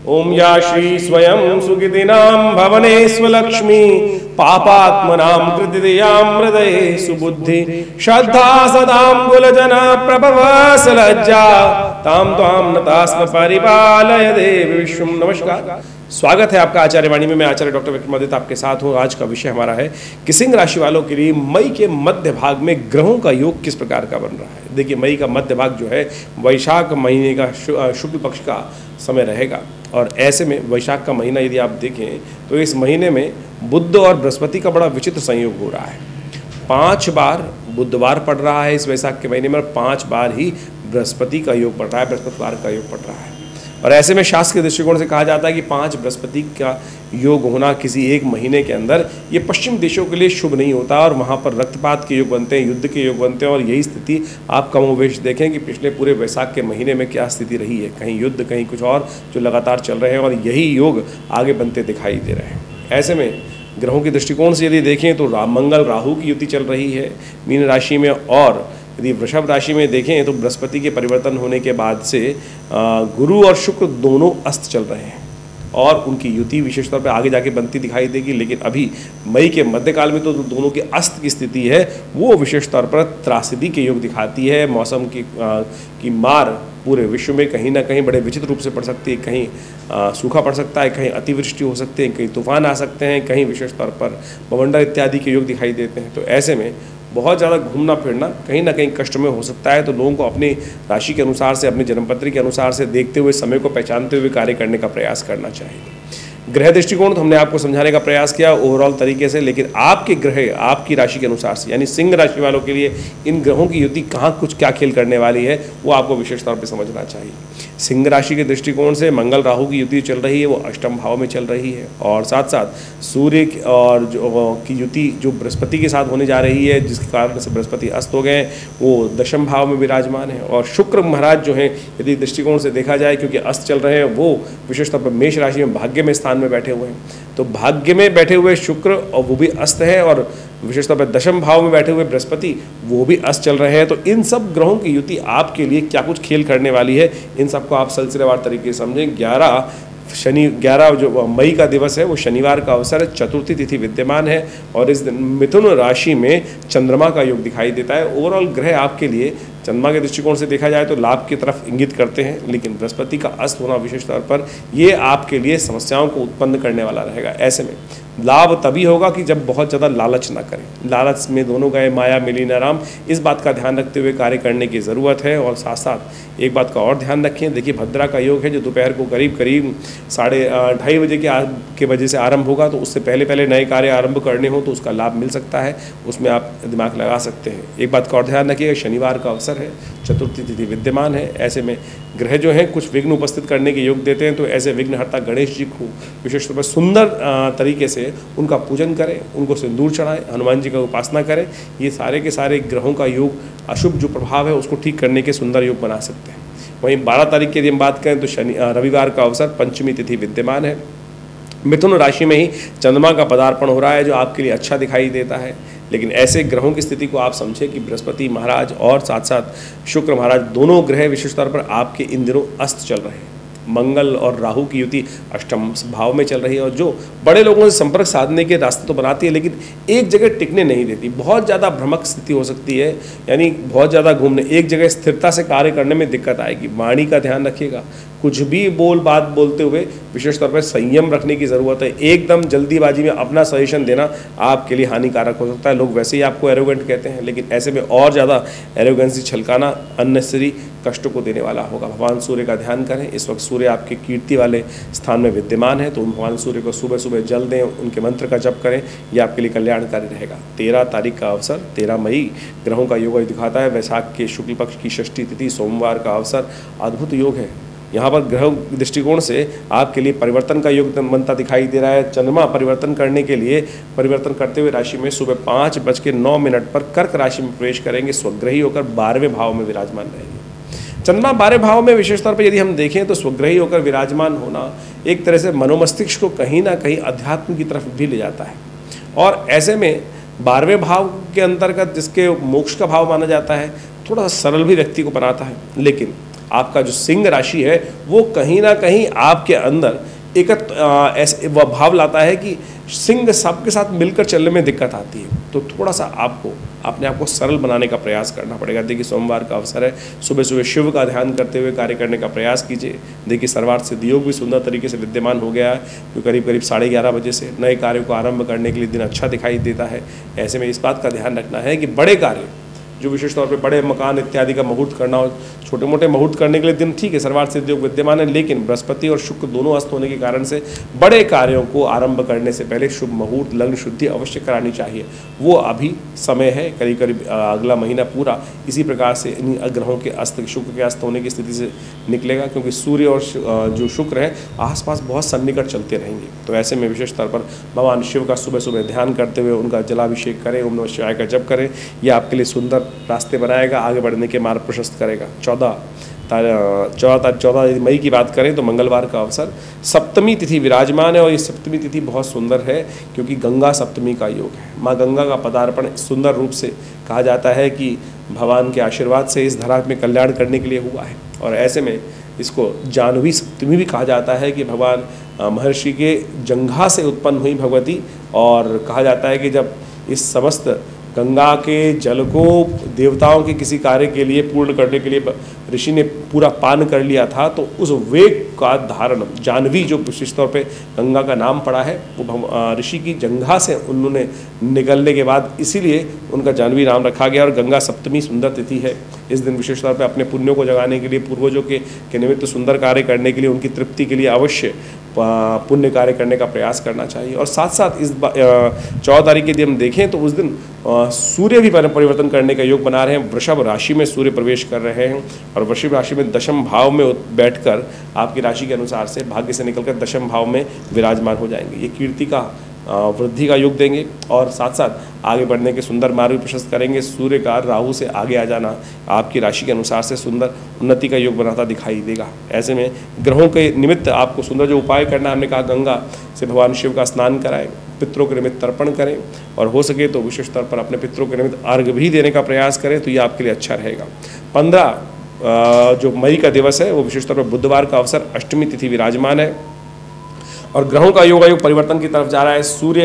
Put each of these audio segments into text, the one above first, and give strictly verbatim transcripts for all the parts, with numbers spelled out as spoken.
ओम या श्री स्वयं सुकृतिनां भवनेष्वलक्ष्मी पापात्मनां कृतियां हृदये सुबुद्धि श्रद्धा सदां कुलजना प्रभवस लज्जा ताम त्वां नतास्म परिपालय देवी विश्वम। नमस्कार, स्वागत है आपका आचार्य वाणी में। मैं आचार्य डॉक्टर विक्रमादित्य आपके साथ हूँ। आज का विषय हमारा है कि सिंह राशि वालों के लिए मई के मध्य भाग में ग्रहों का योग किस प्रकार का बन रहा है। देखिए, मई का मध्य भाग जो है वैशाख महीने का शुक्ल पक्ष का समय रहेगा, और ऐसे में वैशाख का महीना यदि आप देखें तो इस महीने में बुध और बृहस्पति का बड़ा विचित्र संयोग हो रहा है। पांच बार बुधवार पड़ रहा है इस वैशाख के महीने में, और पांच बार ही बृहस्पति का योग पड़ रहा है, बृहस्पतिवार का योग पड़ रहा है। और ऐसे में शास्त्र के दृष्टिकोण से कहा जाता है कि पांच बृहस्पति का योग होना किसी एक महीने के अंदर ये पश्चिम देशों के लिए शुभ नहीं होता, और वहाँ पर रक्तपात के योग बनते हैं, युद्ध के योग बनते हैं। और यही स्थिति आप कमोवेश देखें कि पिछले पूरे वैशाख के महीने में क्या स्थिति रही है, कहीं युद्ध कहीं कुछ और जो लगातार चल रहे हैं, और यही योग आगे बनते दिखाई दे रहे हैं। ऐसे में ग्रहों के दृष्टिकोण से यदि देखें तो रा, मंगल राहु की युति चल रही है मीन राशि में, और यदि वृषभ राशि में देखें तो बृहस्पति के परिवर्तन होने के बाद से गुरु और शुक्र दोनों अस्त चल रहे हैं, और उनकी युति विशेष तौर पर आगे जाके बनती दिखाई देगी। लेकिन अभी मई के मध्यकाल में तो दोनों की अस्त की स्थिति है वो विशेष तौर पर त्रासदी के योग दिखाती है। मौसम की आ, की मार पूरे विश्व में कहीं ना कहीं बड़े विचित्र रूप से पड़ सकती है। कहीं आ, सूखा पड़ सकता है, कहीं अतिवृष्टि हो सकती है, कहीं तूफान आ सकते हैं, कहीं विशेष तौर पर बवंडर इत्यादि के योग दिखाई देते हैं। तो ऐसे में बहुत ज़्यादा घूमना फिरना कहीं ना कहीं कष्ट में हो सकता है। तो लोगों को अपनी राशि के अनुसार से, अपनी जन्मपत्री के अनुसार से देखते हुए, समय को पहचानते हुए कार्य करने का प्रयास करना चाहिए। ग्रह दृष्टिकोण तो हमने आपको समझाने का प्रयास किया ओवरऑल तरीके से, लेकिन आपके ग्रह आपकी राशि के अनुसार से, यानी सिंह राशि वालों के लिए इन ग्रहों की युति कहाँ कुछ क्या खेल करने वाली है वो आपको विशेष तौर पर समझना चाहिए। सिंह राशि के दृष्टिकोण से मंगल राहु की युति चल रही है, वो अष्टम भाव में चल रही है, और साथ साथ सूर्य और जो की युति जो बृहस्पति के साथ होने जा रही है, जिसके कारण से बृहस्पति अस्त हो गए, वो दशम भाव में विराजमान है। और शुक्र महाराज जो हैं यदि दृष्टिकोण से देखा जाए, क्योंकि अस्त चल रहे हैं, वो विशेष तौर पर मेष राशि में भाग्य में स्थान में बैठे हुए हैं। तो भाग्य में बैठे हुए शुक्र और वो भी अस्त है, और विशेष तौर पर दशम भाव में बैठे हुए बृहस्पति वो भी अस्त चल रहे हैं। तो इन सब ग्रहों की युति आपके लिए क्या कुछ खेल करने वाली है, इन सबको आप सिलसिलेवार तरीके से समझें। ग्यारह शनि ग्यारह जो मई का दिवस है वो शनिवार का अवसर है, चतुर्थी तिथि विद्यमान है, और इस दिन मिथुन राशि में चंद्रमा का योग दिखाई देता है। ओवरऑल ग्रह आपके लिए चंद्रमा के दृष्टिकोण से देखा जाए तो लाभ की तरफ इंगित करते हैं, लेकिन बृहस्पति का अस्त होना विशेष तौर पर ये आपके लिए समस्याओं को उत्पन्न करने वाला रहेगा। ऐसे में लाभ तभी होगा कि जब बहुत ज़्यादा लालच ना करें। लालच में दोनों गए माया मिली न राम, इस बात का ध्यान रखते हुए कार्य करने की ज़रूरत है। और साथ साथ एक बात का और ध्यान रखें, देखिए भद्रा का योग है जो दोपहर को करीब करीब साढ़े ढाई बजे के के बजे से आरंभ होगा, तो उससे पहले पहले नए कार्य आरंभ करने हो तो उसका लाभ मिल सकता है, उसमें आप दिमाग लगा सकते हैं। एक बात का और ध्यान रखिएगा, शनिवार का अवसर है, चतुर्थी तिथि विद्यमान है। ऐसे में ग्रह जो हैं कुछ विघ्न उपस्थित करने के योग देते हैं, तो ऐसे विघ्नहर्ता गणेश जी को विशेष रूप से सुंदर तरीके से उनका पूजन करें, उनको सिंदूर चढ़ाएं, हनुमान जी का उपासना करें। ये सारे के सारे ग्रहों का योग अशुभ जो प्रभाव है उसको ठीक करने के सुंदर योग बना सकते हैं। वहीं बारह तारीख की यदि हम बात करें तो शनि रविवार का अवसर, पंचमी तिथि विद्यमान है। मिथुन राशि में ही चंद्रमा का पदार्पण हो रहा है जो आपके लिए अच्छा दिखाई देता है। लेकिन ऐसे ग्रहों की स्थिति को आप समझें कि बृहस्पति महाराज और साथ साथ शुक्र महाराज दोनों ग्रह विशेष तौर पर आपके इन दिनों अस्त चल रहे हैं। मंगल और राहु की युति अष्टम भाव में चल रही है, और जो बड़े लोगों से संपर्क साधने के रास्ते तो बनाती है, लेकिन एक जगह टिकने नहीं देती। बहुत ज़्यादा भ्रमक स्थिति हो सकती है, यानी बहुत ज़्यादा घूमने, एक जगह स्थिरता से कार्य करने में दिक्कत आएगी। वाणी का ध्यान रखिएगा, कुछ भी बोल बात बोलते हुए विशेष तौर पर संयम रखने की ज़रूरत है। एकदम जल्दीबाजी में अपना सजेशन देना आपके लिए हानिकारक हो सकता है। लोग वैसे ही आपको एरोगेंट कहते हैं, लेकिन ऐसे में और ज़्यादा एरोगेंसी छलकाना अननेसेसरी कष्ट को देने वाला होगा। भगवान सूर्य का ध्यान करें। इस वक्त सूर्य आपके कीर्ति वाले स्थान में विद्यमान है, तो भगवान सूर्य को सुबह सुबह जल दें, उनके मंत्र का जप करें, यह आपके लिए कल्याणकारी रहेगा। तेरह तारीख का अवसर, तेरह मई ग्रहों का योग दिखाता है। वैशाख के शुक्ल पक्ष की षष्ठी तिथि सोमवार का अवसर, अद्भुत योग है। यहाँ पर ग्रह दृष्टिकोण से आपके लिए परिवर्तन का योग बनता दिखाई दे रहा है। चंद्रमा परिवर्तन करने के लिए परिवर्तन करते हुए राशि में सुबह पाँच बज के नौ मिनट पर कर्क राशि में प्रवेश करेंगे, स्वग्रही होकर बारहवें भाव में विराजमान रहेंगे। चंद्रमा बारह भाव में विशेष तौर पर यदि हम देखें तो स्वग्रही होकर विराजमान होना एक तरह से मनोमस्तिष्क को कहीं ना कहीं अध्यात्म की तरफ भी ले जाता है, और ऐसे में बारहवें भाव के अंतर्गत जिसके मोक्ष का भाव माना जाता है, थोड़ा सरल भी व्यक्ति को बनाता है। लेकिन आपका जो सिंह राशि है वो कहीं ना कहीं आपके अंदर एक ऐसे वह भाव लाता है कि सिंह सबके साथ मिलकर चलने में दिक्कत आती है। तो थोड़ा सा आपको अपने आप को सरल बनाने का प्रयास करना पड़ेगा। देखिए सोमवार का अवसर है, सुबह सुबह शिव का ध्यान करते हुए कार्य करने का प्रयास कीजिए। देखिए सर्वार्थ सिद्धि योग भी सुंदर तरीके से विद्यमान हो गया है, जो करीब करीब साढ़े ग्यारह बजे से नए कार्यों को आरंभ करने के लिए दिन अच्छा दिखाई देता है। ऐसे में इस बात का ध्यान रखना है कि बड़े कार्य जो विशेष तौर पे बड़े मकान इत्यादि का मुहूर्त करना हो, छोटे मोटे मुहूर्त करने के लिए दिन ठीक है, सर्वार्थ सिद्धि योग विद्यमान है, लेकिन बृहस्पति और शुक्र दोनों अस्त होने के कारण से बड़े कार्यों को आरंभ करने से पहले शुभ मुहूर्त लग्न शुद्धि अवश्य करानी चाहिए। वो अभी समय है, करीब करीब अगला महीना पूरा इसी प्रकार से इन ग्रहों के अस्त, शुक्र के अस्त होने की स्थिति से निकलेगा, क्योंकि सूर्य और जो शुक्र है आसपास बहुत सन्निकट चलते रहेंगे। तो ऐसे में विशेष तौर पर भगवान शिव का सुबह सुबह ध्यान करते हुए उनका जलाभिषेक करें, ओम नमः शिवाय का जप करें। यह आपके लिए सुंदर रास्ते बनाएगा, आगे बढ़ने के मार्ग प्रशस्त करेगा। चौदह चौदह चौदह मई की बात करें तो मंगलवार का अवसर, सप्तमी तिथि विराजमान है और ये सप्तमी तिथि बहुत सुंदर है क्योंकि गंगा सप्तमी का योग है। माँ गंगा का पदार्पण सुंदर रूप से कहा जाता है कि भगवान के आशीर्वाद से इस धरा में कल्याण करने के लिए हुआ है। और ऐसे में इसको जाह्नवी सप्तमी भी कहा जाता है कि भगवान महर्षि के जंघा से उत्पन्न हुई भगवती, और कहा जाता है कि जब इस समस्त गंगा के जल को देवताओं के किसी कार्य के लिए पूर्ण करने के लिए ऋषि ने पूरा पान कर लिया था, तो उस वेग का धारण जाह्नवी जो विशेष तौर पे गंगा का नाम पड़ा है वो ऋषि की जंघा से उन्होंने निकलने के बाद इसीलिए उनका जाह्नवी नाम रखा गया। और गंगा सप्तमी सुंदर तिथि है। इस दिन विशेष तौर पे अपने पुण्यों को जगाने के लिए, पूर्वजों के, के निमित्त सुंदर कार्य करने के लिए, उनकी तृप्ति के लिए अवश्य पुण्य कार्य करने का प्रयास करना चाहिए। और साथ साथ इस चौदह तारीख के दिन हम देखें तो उस दिन सूर्य भी परिवर्तन करने का योग बना रहे हैं। वृषभ राशि में सूर्य प्रवेश कर रहे हैं और वृषभ राशि में दशम भाव में बैठकर आपकी राशि के अनुसार से भाग्य से निकलकर दशम भाव में विराजमान हो जाएंगे। ये कीर्ति का वृद्धि का योग देंगे और साथ साथ आगे बढ़ने के सुंदर मार्ग प्रशस्त करेंगे। सूर्य का राहु से आगे आ जाना आपकी राशि के अनुसार से सुंदर उन्नति का योग बनाता दिखाई देगा। ऐसे में ग्रहों के निमित्त आपको सुंदर जो उपाय करना, हमने कहा गंगा से भगवान शिव का स्नान कराएं, पितरों के निमित्त तर्पण करें और हो सके तो विशेष तौर पर अपने पितरों के निमित्त अर्घ्य भी देने का प्रयास करें, तो ये आपके लिए अच्छा रहेगा। पंद्रह जो मई का दिवस है वो विशेष तौर पर बुधवार का अवसर, अष्टमी तिथि विराजमान है और ग्रहों का योगायोग परिवर्तन की तरफ जा रहा है। सूर्य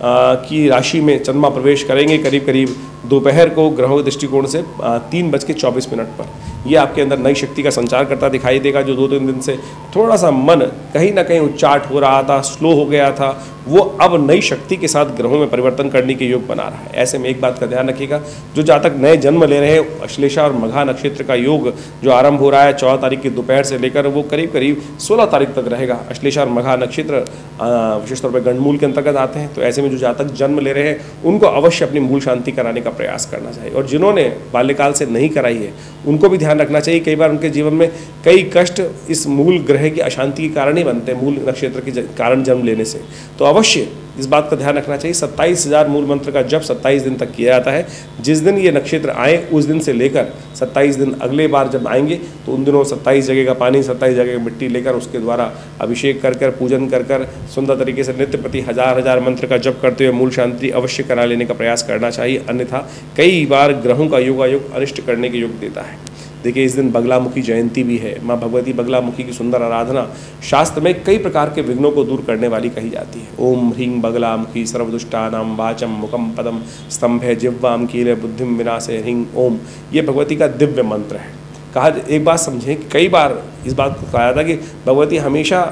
की राशि में चंद्रमा प्रवेश करेंगे करीब करीब दोपहर को ग्रहों के दृष्टिकोण से तीन बज के चौबीस मिनट पर। ये आपके अंदर नई शक्ति का संचार करता दिखाई देगा। जो दो तीन दिन से थोड़ा सा मन कहीं ना कहीं उच्चाट हो रहा था, स्लो हो गया था, वो अब नई शक्ति के साथ ग्रहों में परिवर्तन करने के योग बना रहा है। ऐसे में एक बात का ध्यान रखिएगा, जो जातक नए जन्म ले रहे हैं, अश्लेषा और मघा नक्षत्र का योग जो आरंभ हो रहा है चौदह तारीख की दोपहर से लेकर वो करीब करीब सोलह तारीख तक रहेगा। अश्लेषा और मघा नक्षत्र विशेष तौर पर गंडमूल के अंतर्गत आते हैं। तो ऐसे में जो जातक जन्म ले रहे हैं उनको अवश्य अपनी मूल शांति कराने का प्रयास करना चाहिए और जिन्होंने बाल्यकाल से नहीं कराई है उनको भी ध्यान रखना चाहिए। कई बार उनके जीवन में कई कष्ट इस मूल ग्रह की अशांति के कारण ही बनते हैं, मूल नक्षत्र के कारण जन्म लेने से। तो अवश्य इस बात का ध्यान रखना चाहिए। सत्ताईस हजार मूल मंत्र का जप सत्ताईस दिन तक किया जाता है। जिस दिन ये नक्षत्र आए उस दिन से लेकर सत्ताईस दिन अगले बार जब आएंगे तो उन दिनों सत्ताईस जगह का पानी, सत्ताईस जगह की मिट्टी लेकर उसके द्वारा अभिषेक कर कर पूजन कर कर सुंदर तरीके से नित्य प्रति हजार हजार मंत्र का जप करते हुए मूल शांति अवश्य करा लेने का प्रयास करना चाहिए। अन्यथा कई बार ग्रहों का योगायोग अनिष्ट करने के योग देता है। देखिए इस दिन बगलामुखी जयंती भी है। माँ भगवती बगलामुखी की सुंदर आराधना शास्त्र में कई प्रकार के विघ्नों को दूर करने वाली कही जाती है। ओम ह्रीं बगलामुखी सर्वदुष्टानां वाचम मुखम पदम स्तंभे जिह्वाम कीले बुद्धिम विनाशे ह्रीं ओम। ये भगवती का दिव्य मंत्र है। कहा एक बात समझें कि कई बार इस बात को कहा था कि भगवती हमेशा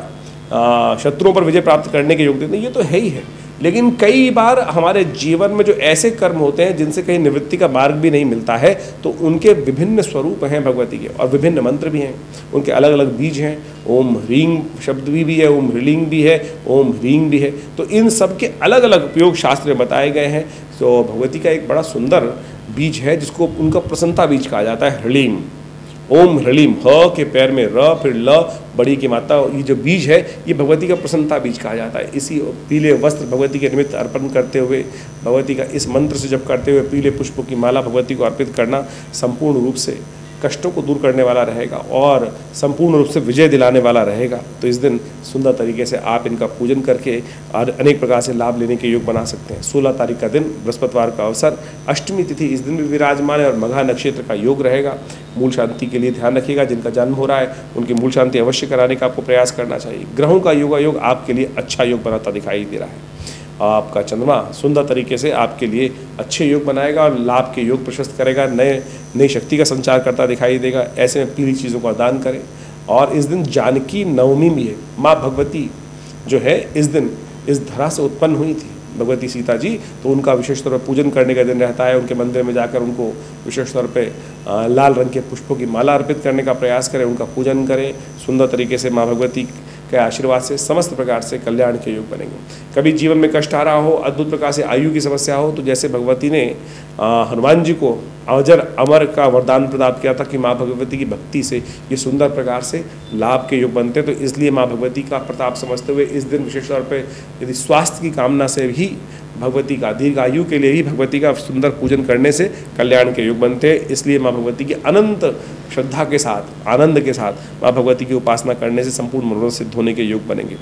शत्रुओं पर विजय प्राप्त करने के योग देते हैं, ये तो है ही है, लेकिन कई बार हमारे जीवन में जो ऐसे कर्म होते हैं जिनसे कहीं निवृत्ति का मार्ग भी नहीं मिलता है तो उनके विभिन्न स्वरूप हैं भगवती के और विभिन्न मंत्र भी हैं, उनके अलग अलग बीज हैं। ओम ह्रीं शब्द भी, भी है, ओम ह्रीलिंग भी है, ओम ह्रीं भी है। तो इन सब के अलग अलग उपयोग शास्त्र में बताए गए हैं। तो भगवती का एक बड़ा सुंदर बीज है जिसको उनका प्रसन्नता बीज कहा जाता है, ह्रीलिंग। ओम ह्रीलिम, ह के पैर में र, फिर ल बड़ी की माता, ये जो बीज है ये भगवती का प्रसन्नता बीज कहा जाता है। इसी पीले वस्त्र भगवती के निमित्त अर्पण करते हुए, भगवती का इस मंत्र से जप करते हुए पीले पुष्पों की माला भगवती को अर्पित करना संपूर्ण रूप से कष्टों को दूर करने वाला रहेगा और संपूर्ण रूप से विजय दिलाने वाला रहेगा। तो इस दिन सुंदर तरीके से आप इनका पूजन करके और अनेक प्रकार से लाभ लेने के योग बना सकते हैं। सोलह तारीख का दिन बृहस्पतिवार का अवसर, अष्टमी तिथि इस दिन भी विराजमान है और मघा नक्षत्र का योग रहेगा। मूल शांति के लिए ध्यान रखिएगा, जिनका जन्म हो रहा है उनकी मूल शांति अवश्य कराने का आपको प्रयास करना चाहिए। ग्रहों का योगा योग आपके लिए अच्छा योग बनाता दिखाई दे रहा है। आपका चंद्रमा सुंदर तरीके से आपके लिए अच्छे योग बनाएगा और लाभ के योग प्रशस्त करेगा, नए नई शक्ति का संचार करता दिखाई देगा। ऐसे में पीली चीज़ों का दान करें। और इस दिन जानकी नवमी भी है। माँ भगवती जो है इस दिन इस धरा से उत्पन्न हुई थी, भगवती सीता जी, तो उनका विशेष तौर पर पूजन करने का दिन रहता है। उनके मंदिर में जाकर उनको विशेष तौर पे लाल रंग के पुष्पों की माला अर्पित करने का प्रयास करें, उनका पूजन करें। सुंदर तरीके से माँ भगवती के आशीर्वाद से समस्त प्रकार से कल्याण के योग बनेंगे। कभी जीवन में कष्ट आ रहा हो, अद्भुत प्रकार से आयु की समस्या हो, तो जैसे भगवती ने हनुमान जी को अजर अमर का वरदान प्रदान किया था कि माँ भगवती की भक्ति से ये सुंदर प्रकार से लाभ के योग बनते हैं। तो इसलिए माँ भगवती का प्रताप समझते हुए इस दिन विशेष तौर पर यदि स्वास्थ्य की कामना से भी भगवती का दीर्घ आयु के लिए ही भगवती का सुंदर पूजन करने से कल्याण के योग बनते हैं। इसलिए माँ भगवती की अनंत श्रद्धा के साथ, आनंद के साथ माँ भगवती की उपासना करने से संपूर्ण मनोरथ सिद्ध होने के योग बनेंगे।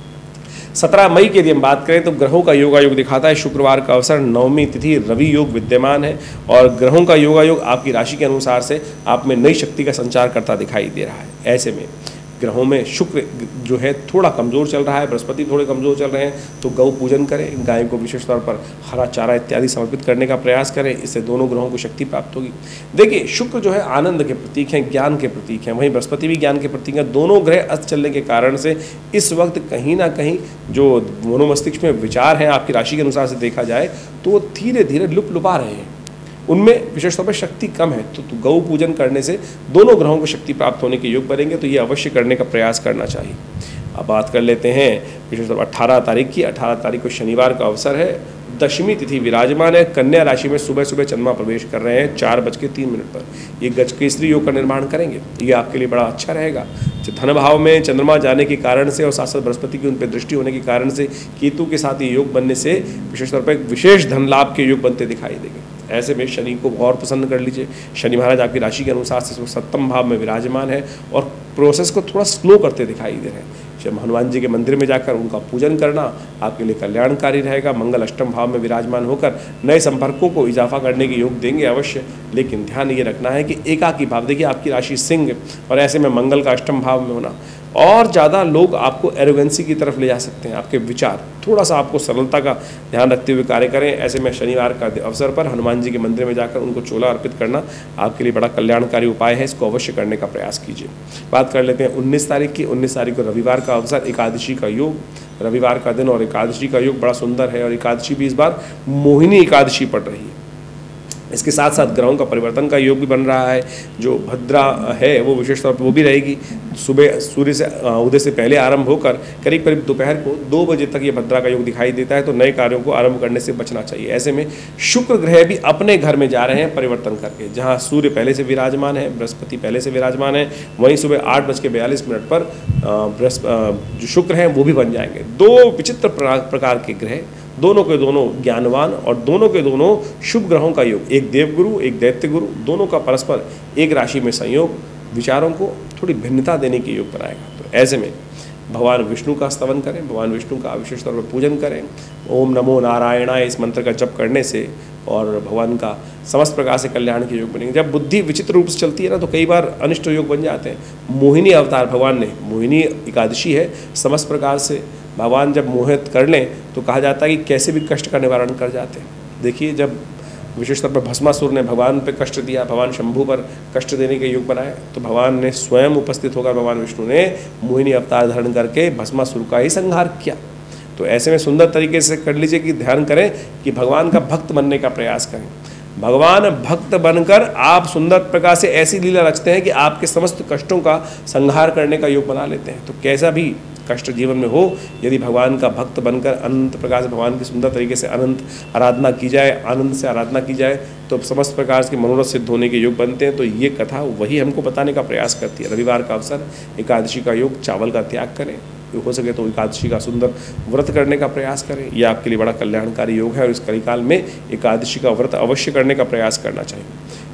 सत्रह मई की यदि हम बात करें तो ग्रहों का योगा योग दिखाता है। शुक्रवार का अवसर, नवमी तिथि, रवि योग विद्यमान है और ग्रहों का योगा योग आपकी राशि के अनुसार से आप में नई शक्ति का संचार करता दिखाई दे रहा है। ऐसे में ग्रहों में शुक्र जो है थोड़ा कमज़ोर चल रहा है, बृहस्पति थोड़े कमज़ोर चल रहे हैं, तो गौ पूजन करें, गाय को विशेष तौर पर हरा चारा इत्यादि समर्पित करने का प्रयास करें। इससे दोनों ग्रहों को शक्ति प्राप्त होगी। देखिए, शुक्र जो है आनंद के प्रतीक हैं, ज्ञान के प्रतीक हैं, वहीं बृहस्पति भी ज्ञान के प्रतीक हैं। दोनों ग्रह अस्त चलने के कारण से इस वक्त कहीं ना कहीं जो मनोमस्तिष्क में विचार हैं आपकी राशि के अनुसार से देखा जाए तो वो धीरे धीरे लुप लुपा रहे हैं, उनमें विशेष तौर पर शक्ति कम है। तो, तो गौ पूजन करने से दोनों ग्रहों को शक्ति प्राप्त होने के योग बनेंगे, तो ये अवश्य करने का प्रयास करना चाहिए। अब बात कर लेते हैं विशेष तौर पर अठारह तारीख की। अठारह तारीख को शनिवार का अवसर है, दशमी तिथि विराजमान है। कन्या राशि में सुबह सुबह चंद्रमा प्रवेश कर रहे हैं चार बज के तीन मिनट पर। ये गजकेसरी योग का निर्माण करेंगे, ये आपके लिए बड़ा अच्छा रहेगा। धन भाव में चंद्रमा जाने के कारण से और साथ साथ बृहस्पति की उन पर दृष्टि होने के कारण से केतु के साथ ये योग बनने से विशेष तौर पर एक विशेष धन लाभ के योग बनते दिखाई देंगे। ऐसे में शनि को और प्रसन्न कर लीजिए। शनि महाराज आपकी राशि के अनुसार से सप्तम भाव में विराजमान है और प्रोसेस को थोड़ा स्लो करते दिखाई दे रहे हैं। जब हनुमान जी के मंदिर में जाकर उनका पूजन करना आपके लिए कल्याणकारी रहेगा। मंगल अष्टम भाव में विराजमान होकर नए संपर्कों को इजाफा करने के योग देंगे अवश्य, लेकिन ध्यान ये रखना है कि एकाकी भाव, देखिए आपकी राशि सिंह और ऐसे में मंगल का अष्टम भाव में होना और ज़्यादा लोग आपको एरोगेंसी की तरफ ले जा सकते हैं। आपके विचार थोड़ा सा आपको सरलता का ध्यान रखते हुए कार्य करें। ऐसे में शनिवार का अवसर पर हनुमान जी के मंदिर में जाकर उनको चोला अर्पित करना आपके लिए बड़ा कल्याणकारी उपाय है, इसको अवश्य करने का प्रयास कीजिए। बात कर लेते हैं उन्नीस तारीख की। उन्नीस तारीख को रविवार का अवसर, एकादशी का योग, रविवार का दिन और एकादशी का योग बड़ा सुंदर है और एकादशी भी इस बार मोहिनी एकादशी पड़ रही है। इसके साथ साथ ग्रहों का परिवर्तन का योग भी बन रहा है। जो भद्रा है वो विशेष तौर पर वो भी रहेगी। सुबह सूर्य से उदय से पहले आरंभ होकर करीब करीब दोपहर को दो बजे तक ये भद्रा का योग दिखाई देता है, तो नए कार्यों को आरंभ करने से बचना चाहिए। ऐसे में शुक्र ग्रह भी अपने घर में जा रहे हैं परिवर्तन करके। जहाँ सूर्य पहले से विराजमान है, बृहस्पति पहले से विराजमान है, वहीं सुबह आठ बज के बयालीस मिनट पर बृहस्पति जो शुक्र हैं वो भी बन जाएंगे। दो विचित्र प्रकार के ग्रह, दोनों के दोनों ज्ञानवान और दोनों के दोनों शुभ ग्रहों का योग, एक देवगुरु एक दैत्य गुरु, दोनों का परस्पर एक राशि में संयोग विचारों को थोड़ी भिन्नता देने के योग बनाएगा। तो ऐसे में भगवान विष्णु का स्तवन करें, भगवान विष्णु का विशेष तौर पर पूजन करें। ओम नमो नारायणाय इस मंत्र का जप करने से और भगवान का समस्त प्रकार से कल्याण के योग बनेंगे। जब बुद्धि विचित्र रूप से चलती है ना तो कई बार अनिष्ट योग बन जाते हैं। मोहिनी अवतार भगवान ने, मोहिनी एकादशी है, समस्त प्रकार से भगवान जब मोहित कर लें तो कहा जाता है कि कैसे भी कष्ट का निवारण कर जाते हैं। देखिए, जब विशेष तौर पर भस्मासुर ने भगवान पे कष्ट दिया, भगवान शंभु पर कष्ट देने के योग बनाए, तो भगवान ने स्वयं उपस्थित होकर भगवान विष्णु ने मोहिनी अवतार धारण करके भस्मासुर का ही संहार किया। तो ऐसे में सुंदर तरीके से कर लीजिए कि ध्यान करें कि भगवान का भक्त बनने का प्रयास करें। भगवान भक्त बनकर आप सुंदर प्रकार से ऐसी लीला रचते हैं कि आपके समस्त कष्टों का संहार करने का योग बना लेते हैं। तो कैसा भी कष्ट जीवन में हो, यदि भगवान का भक्त बनकर अनंत प्रकार से भगवान की सुंदर तरीके से अनंत आराधना की जाए, आनंद से आराधना की जाए, तो समस्त प्रकार के मनोरथ सिद्ध होने के योग बनते हैं। तो ये कथा वही हमको बताने का प्रयास करती है। रविवार का अवसर, एकादशी का योग, चावल का त्याग करें, हो सके तो एकादशी का सुंदर व्रत करने का प्रयास करें। यह आपके लिए बड़ा कल्याणकारी योग है और इस कलिकाल में एकादशी का व्रत अवश्य करने का प्रयास करना चाहिए।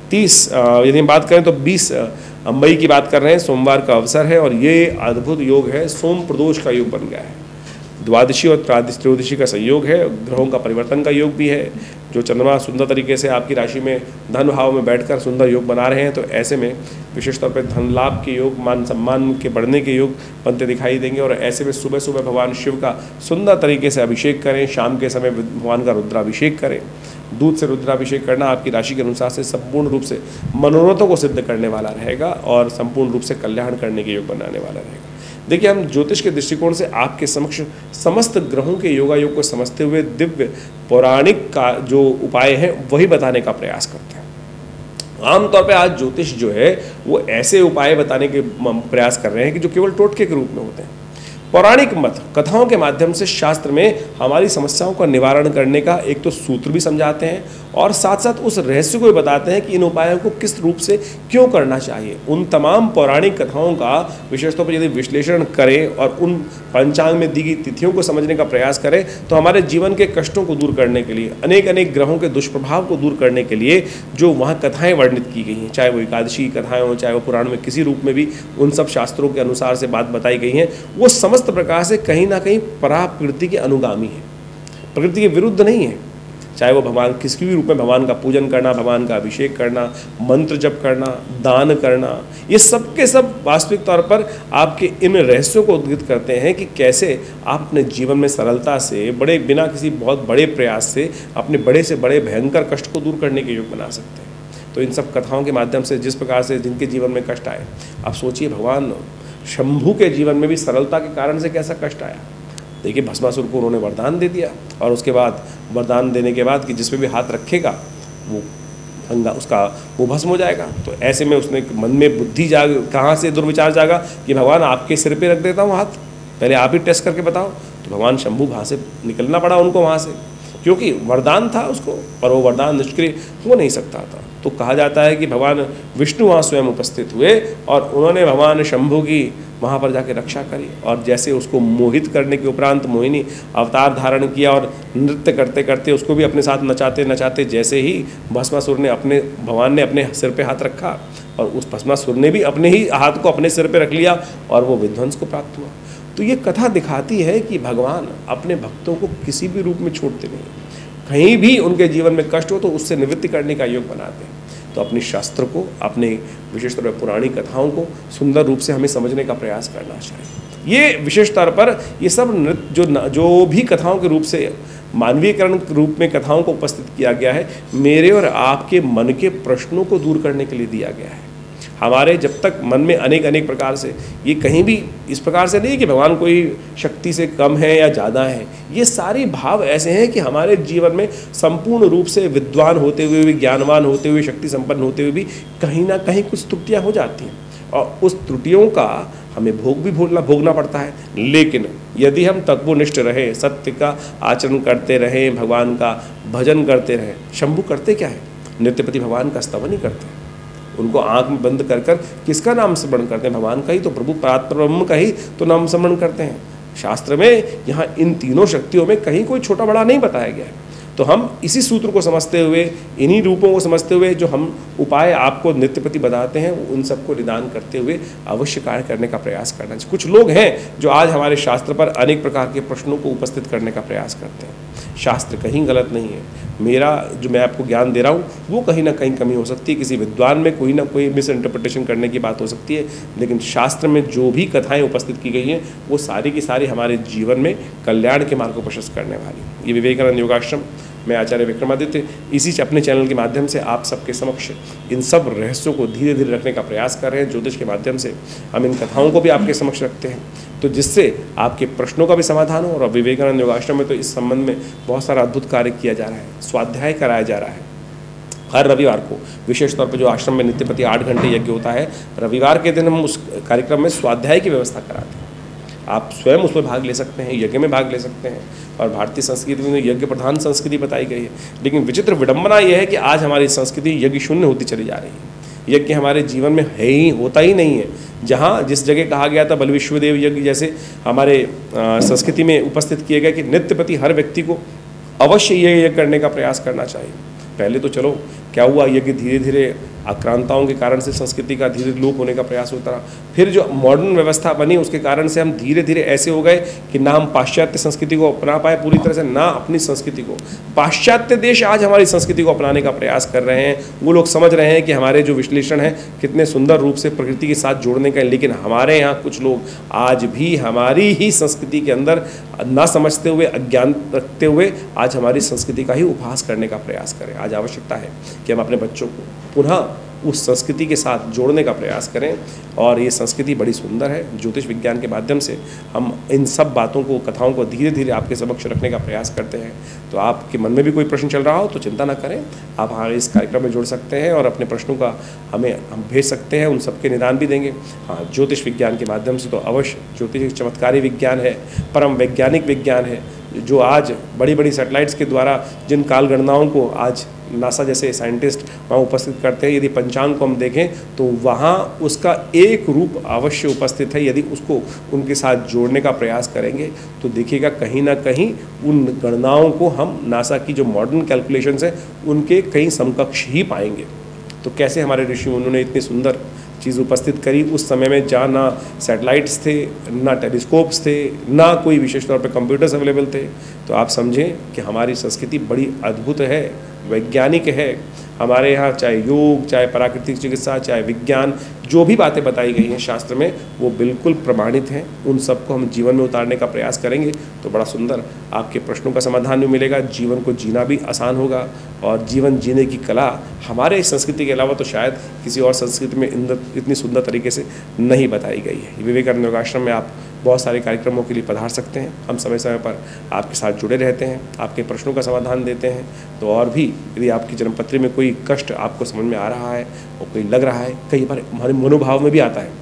तीस यदि हम बात करें तो बीस मई की बात कर रहे हैं, सोमवार का अवसर है और ये अद्भुत योग है, सोम प्रदोष का योग बन गया है। द्वादशी और त्रयोदशी का संयोग है, ग्रहों का परिवर्तन का योग भी है। जो चंद्रमा सुंदर तरीके से आपकी राशि में धन भाव में बैठकर सुंदर योग बना रहे हैं, तो ऐसे में विशेष तौर पर धन लाभ के योग, मान सम्मान के बढ़ने के योग बनते दिखाई देंगे। और ऐसे में सुबह सुबह भगवान शिव का सुंदर तरीके से अभिषेक करें, शाम के समय भगवान का रुद्राभिषेक करें। दूध से रुद्राभिषेक करना आपकी राशि के अनुसार से संपूर्ण रूप से मनोरथों को सिद्ध करने वाला रहेगा और संपूर्ण रूप से कल्याण करने के योग बनाने वाला रहेगा। देखिए, हम ज्योतिष के दृष्टिकोण से आपके समक्ष समस्त ग्रहों के योगायोग को समझते हुए दिव्य पौराणिक का जो उपाय है वही बताने का प्रयास करते हैं। आमतौर पे आज ज्योतिष जो है वो ऐसे उपाय बताने के प्रयास कर रहे हैं कि जो केवल टोटके के रूप में होते हैं। पौराणिक मत कथाओं के माध्यम से शास्त्र में हमारी समस्याओं का निवारण करने का एक तो सूत्र भी समझाते हैं और साथ साथ उस रहस्य को भी बताते हैं कि इन उपायों को किस रूप से क्यों करना चाहिए। उन तमाम पौराणिक कथाओं का विशेष तौर पर यदि विश्लेषण करें और उन पंचांग में दी गई तिथियों को समझने का प्रयास करें तो हमारे जीवन के कष्टों को दूर करने के लिए, अनेक अनेक ग्रहों के दुष्प्रभाव को दूर करने के लिए जो वहाँ कथाएँ वर्णित की गई हैं, चाहे वो एकादशी कथाएँ हों, चाहे वो पुराण में किसी रूप में भी उन सब शास्त्रों के अनुसार से बात बताई गई हैं, वो समस्त प्रकार से कहीं ना कहीं पराप्रकृति के अनुगामी है, प्रकृति के विरुद्ध नहीं है। चाहे वो भगवान किसी भी रूप में भगवान का पूजन करना, भगवान का अभिषेक करना, मंत्र जप करना, दान करना, ये सब के सब वास्तविक तौर पर आपके इन रहस्यों को उद्गित करते हैं कि कैसे आप अपने जीवन में सरलता से, बड़े बिना किसी बहुत बड़े प्रयास से अपने बड़े से बड़े भयंकर कष्ट को दूर करने के योग बना सकते हैं। तो इन सब कथाओं के माध्यम से जिस प्रकार से जिनके जीवन में कष्ट आए, आप सोचिए भगवान शंभु के जीवन में भी सरलता के कारण से कैसा कष्ट आया। देखिए, भस्मासुर को उन्होंने वरदान दे दिया और उसके बाद वरदान देने के बाद कि जिसमें भी हाथ रखेगा वो गंगा उसका वो भस्म हो जाएगा। तो ऐसे में उसने मन में बुद्धि जाग कहाँ से दुर्विचार जागा कि भगवान आपके सिर पे रख देता हूँ हाथ, पहले आप ही टेस्ट करके बताओ। तो भगवान शंभु वहाँ से निकलना पड़ा उनको वहाँ से, क्योंकि वरदान था उसको, पर वो वरदान निष्क्रिय हो नहीं सकता था। तो कहा जाता है कि भगवान विष्णु वहाँ स्वयं उपस्थित हुए और उन्होंने भगवान शंभु की वहाँ पर जाके रक्षा करी और जैसे उसको मोहित करने के उपरांत मोहिनी अवतार धारण किया और नृत्य करते करते उसको भी अपने साथ नचाते नचाते जैसे ही भस्मासुर ने अपने भगवान ने अपने सिर पे हाथ रखा और उस भस्मासुर ने भी अपने ही हाथ को अपने सिर पे रख लिया और वो विध्वंस को प्राप्त हुआ। तो ये कथा दिखाती है कि भगवान अपने भक्तों को किसी भी रूप में छोड़ते नहीं, कहीं भी उनके जीवन में कष्ट हो तो उससे निवृत्ति करने का योग बनाते हैं। तो अपने शास्त्र को, अपने विशेष तौर पर पुरानी कथाओं को सुंदर रूप से हमें समझने का प्रयास करना चाहिए। ये विशेष तौर पर ये सब नृत्य जो जो भी कथाओं के रूप से मानवीयकरण के रूप में कथाओं को उपस्थित किया गया है, मेरे और आपके मन के प्रश्नों को दूर करने के लिए दिया गया है। हमारे जब तक मन में अनेक अनेक प्रकार से, ये कहीं भी इस प्रकार से नहीं कि भगवान कोई शक्ति से कम है या ज़्यादा है, ये सारे भाव ऐसे हैं कि हमारे जीवन में संपूर्ण रूप से विद्वान होते हुए भी, ज्ञानवान होते हुए, शक्ति संपन्न होते हुए भी कहीं ना कहीं कुछ त्रुटियाँ हो जाती हैं और उस त्रुटियों का हमें भोग भी भोगना भोगना पड़ता है। लेकिन यदि हम तत्वनिष्ठ रहे, सत्य का आचरण करते रहें, भगवान का भजन करते रहें। शंभु करते क्या है? नित्यपति भगवान का स्तवन ही करते हैं। उनको आंख में बंद कर कर किसका नाम स्मरण करते हैं? भगवान का ही तो, प्रभु परात्पर का ही तो नाम स्मरण करते हैं। शास्त्र में यहाँ इन तीनों शक्तियों में कहीं कोई छोटा बड़ा नहीं बताया गया है। तो हम इसी सूत्र को समझते हुए, इन्हीं रूपों को समझते हुए जो हम उपाय आपको नित्यपति बताते हैं, उन सबको निदान करते हुए अवश्य कार्य करने का प्रयास करना चाहिए। कुछ लोग हैं जो आज हमारे शास्त्र पर अनेक प्रकार के प्रश्नों को उपस्थित करने का प्रयास करते हैं। शास्त्र कहीं गलत नहीं है, मेरा जो मैं आपको ज्ञान दे रहा हूँ वो कहीं ना कहीं कमी हो सकती है, किसी विद्वान में कोई ना कोई मिस इंटरप्रिटेशन करने की बात हो सकती है, लेकिन शास्त्र में जो भी कथाएं उपस्थित की गई हैं वो सारी की सारी हमारे जीवन में कल्याण के मार्ग को प्रशस्त करने वाली। ये विवेकानंद योगाश्रम, मैं आचार्य विक्रमादित्य, इसी अपने चैनल के माध्यम से आप सबके समक्ष इन सब रहस्यों को धीरे धीरे रखने का प्रयास कर रहे हैं। ज्योतिष के माध्यम से हम इन कथाओं को भी आपके समक्ष रखते हैं, तो जिससे आपके प्रश्नों का भी समाधान हो। और विवेकानंद योगाश्रम में तो इस संबंध में बहुत सारा अद्भुत कार्य किया जा रहा है, स्वाध्याय कराया जा रहा है। हर रविवार को विशेष तौर पर जो आश्रम में नित्यपति आठ घंटे यज्ञ होता है, रविवार के दिन हम उस कार्यक्रम में स्वाध्याय की व्यवस्था कराते हैं। आप स्वयं उसमें भाग ले सकते हैं, यज्ञ में भाग ले सकते हैं। और भारतीय संस्कृति में यज्ञ प्रधान संस्कृति बताई गई है, लेकिन विचित्र विडंबना यह है कि आज हमारी संस्कृति यज्ञ शून्य होती चली जा रही है। यज्ञ हमारे जीवन में है ही, होता ही नहीं है। जहाँ जिस जगह कहा गया था बल विश्वदेव यज्ञ जैसे हमारे संस्कृति में उपस्थित किए गए कि नित्यपति हर व्यक्ति को अवश्य ये यज्ञ करने का प्रयास करना चाहिए। पहले तो चलो क्या हुआ, यज्ञ धीरे धीरे आक्रांताओं के कारण से संस्कृति का धीरे लोप होने का प्रयास होता रहा। फिर जो मॉडर्न व्यवस्था बनी उसके कारण से हम धीरे धीरे ऐसे हो गए कि ना हम पाश्चात्य संस्कृति को अपना पाए पूरी तरह से, ना अपनी संस्कृति को। पाश्चात्य देश आज हमारी संस्कृति को अपनाने का प्रयास कर रहे हैं। वो लोग समझ रहे हैं कि हमारे जो विश्लेषण है कितने सुंदर रूप से प्रकृति के साथ जोड़ने का है, लेकिन हमारे यहाँ कुछ लोग आज भी हमारी ही संस्कृति के अंदर ना समझते हुए, अज्ञान रखते हुए आज हमारी संस्कृति का ही उपहास करने का प्रयास करें। आज आवश्यकता है कि हम अपने बच्चों को पुनः उस संस्कृति के साथ जोड़ने का प्रयास करें। और ये संस्कृति बड़ी सुंदर है। ज्योतिष विज्ञान के माध्यम से हम इन सब बातों को, कथाओं को धीरे धीरे आपके समक्ष रखने का प्रयास करते हैं। तो आपके मन में भी कोई प्रश्न चल रहा हो तो चिंता ना करें, आप हमारे इस कार्यक्रम में जुड़ सकते हैं और अपने प्रश्नों का हमें हम भेज सकते हैं, उन सबके निदान भी देंगे। हाँ, ज्योतिष विज्ञान के माध्यम से तो अवश्य, ज्योतिष एक चमत्कारी विज्ञान है, परम वैज्ञानिक विज्ञान है, जो आज बड़ी बड़ी सैटेलाइट्स के द्वारा जिन काल गणनाओं को आज नासा जैसे साइंटिस्ट वहाँ उपस्थित करते हैं, यदि पंचांग को हम देखें तो वहाँ उसका एक रूप अवश्य उपस्थित है। यदि उसको उनके साथ जोड़ने का प्रयास करेंगे तो देखिएगा कहीं ना कहीं उन गणनाओं को हम नासा की जो मॉडर्न कैलकुलेशंस हैं उनके कहीं समकक्ष ही पाएंगे। तो कैसे हमारे ऋषि उन्होंने इतनी सुंदर चीज़ उपस्थित करी उस समय में, जहाँ ना सैटेलाइट्स थे, ना टेलीस्कोप्स थे, ना कोई विशेष तौर पे कंप्यूटर्स अवेलेबल थे। तो आप समझें कि हमारी संस्कृति बड़ी अद्भुत है, वैज्ञानिक है। हमारे यहाँ चाहे योग, चाहे प्राकृतिक चिकित्सा, चाहे विज्ञान, जो भी बातें बताई गई हैं शास्त्र में वो बिल्कुल प्रमाणित हैं। उन सबको हम जीवन में उतारने का प्रयास करेंगे तो बड़ा सुंदर आपके प्रश्नों का समाधान भी मिलेगा, जीवन को जीना भी आसान होगा। और जीवन जीने की कला हमारे संस्कृति के अलावा तो शायद किसी और संस्कृति में इतनी सुंदर तरीके से नहीं बताई गई है। विवेकानंद योगाश्रम में आप बहुत सारे कार्यक्रमों के लिए पधार सकते हैं। हम समय समय पर आपके साथ जुड़े रहते हैं, आपके प्रश्नों का समाधान देते हैं। तो और भी यदि आपकी जन्मपत्री में कोई कष्ट आपको समझ में आ रहा है और कोई लग रहा है, कई बार हमारे मनोभाव में भी आता है,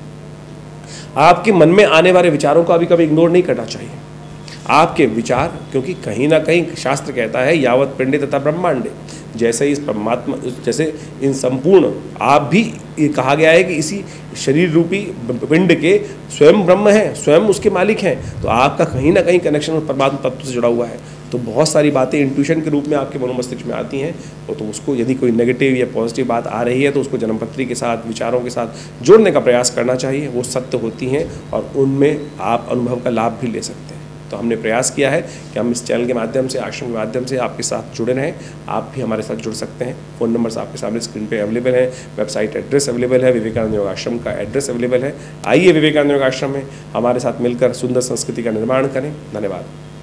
आपके मन में आने वाले विचारों को अभी कभी इग्नोर नहीं करना चाहिए। आपके विचार, क्योंकि कहीं ना कहीं शास्त्र कहता है यावत पिंडे तथा ब्रह्मांडे, जैसे इस परमात्मा, जैसे इन संपूर्ण, आप भी ये कहा गया है कि इसी शरीर रूपी पिंड के स्वयं ब्रह्म है, स्वयं उसके मालिक हैं। तो आपका कहीं ना कहीं कनेक्शन उस परमात्मा तत्व से जुड़ा हुआ है। तो बहुत सारी बातें इंट्यूशन के रूप में आपके मनोमस्तिष्क में आती हैं। तो उसको यदि कोई नेगेटिव या पॉजिटिव बात आ रही है तो उसको जन्मपत्री के साथ, विचारों के साथ जोड़ने का प्रयास करना चाहिए। वो सत्य होती हैं और उनमें आप अनुभव का लाभ भी ले सकते हैं। तो हमने प्रयास किया है कि हम इस चैनल के माध्यम से, आश्रम के माध्यम से आपके साथ जुड़े रहें। आप भी हमारे साथ जुड़ सकते हैं। फ़ोन नंबर्स आपके सामने स्क्रीन पे अवेलेबल है, वेबसाइट एड्रेस अवेलेबल है, विवेकानंद योग आश्रम का एड्रेस अवेलेबल है। आइए विवेकानंद योग आश्रम में हमारे साथ मिलकर सुंदर संस्कृति का निर्माण करें। धन्यवाद।